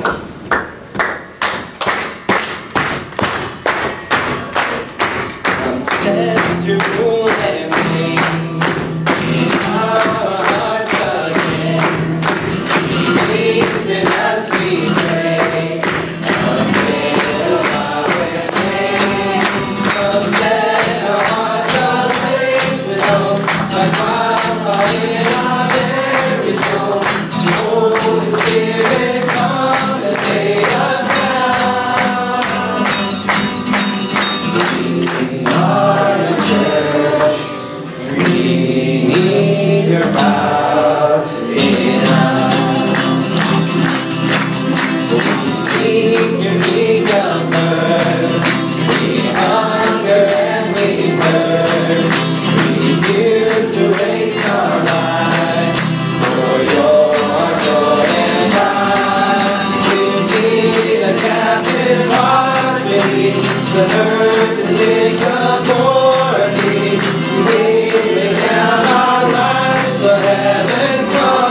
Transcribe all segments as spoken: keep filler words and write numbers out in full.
The earth is sick of war and peace. We lay down our lives for heaven's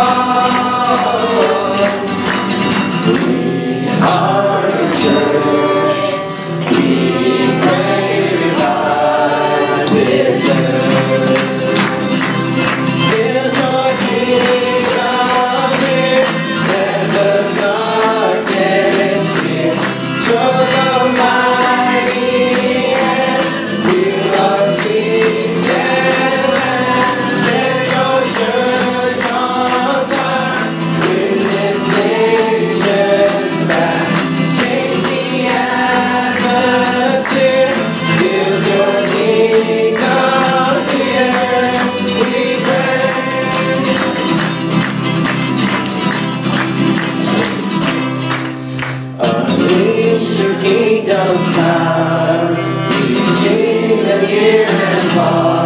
cause. We are the church. We pray revive this earth. Build your kingdom here. Let the darkness hear. Show the mighty hand. We'll our sweet and land. Set your church on fire. Win this nation back. Change the atmosphere. Build your kingdom here. We pray. Unleash your kingdom's power, reaching the near and far.